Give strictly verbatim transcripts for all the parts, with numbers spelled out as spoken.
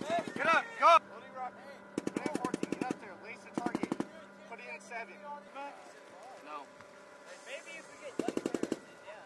Get up, go! Loading rock. Put it in fourteen, get up there, lace the target. Put it in seven. No. Maybe if we get light clearances, yeah.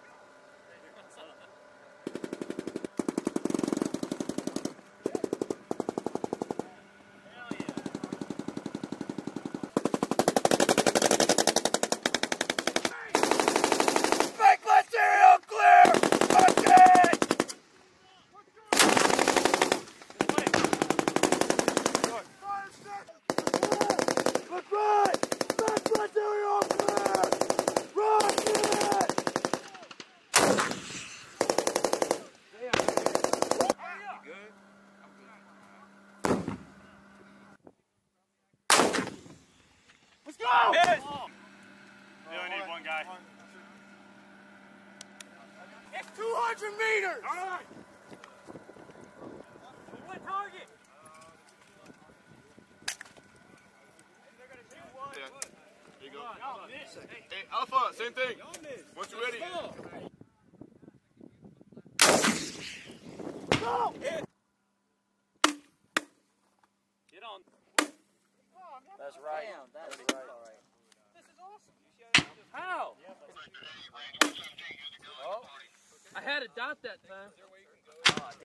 Let's go! Yes. We only need one guy. It's two hundred meters! All right. One target! Yeah. There you go. Hey, Alpha, same thing. Once you're ready. Go! Get on. That's right. Damn, that's, That's right. all right. This is awesome. How? Oh. I had a dot that time.